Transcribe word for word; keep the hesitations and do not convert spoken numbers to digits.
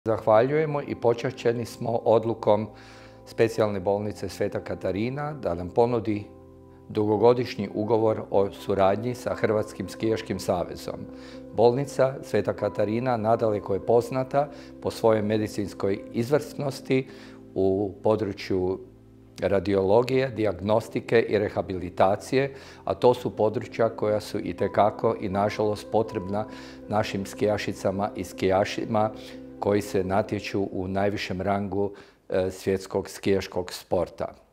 Zahvaljujemo i počašćeni smo odlukom Specijalne bolnice Sveta Katarina da nam ponudi dugogodišnji ugovor o suradnji sa Hrvatskim skijaškim savezom. Bolnica Sveta Katarina nadaleko je poznata po svojoj medicinskoj izvrsnosti u području radiologije, dijagnostike i rehabilitacije, a to su područja koja su itekako i nažalost potrebna našim skijašicama i skijašima koji se natječu u najvišem rangu svjetskog skijaškog sporta.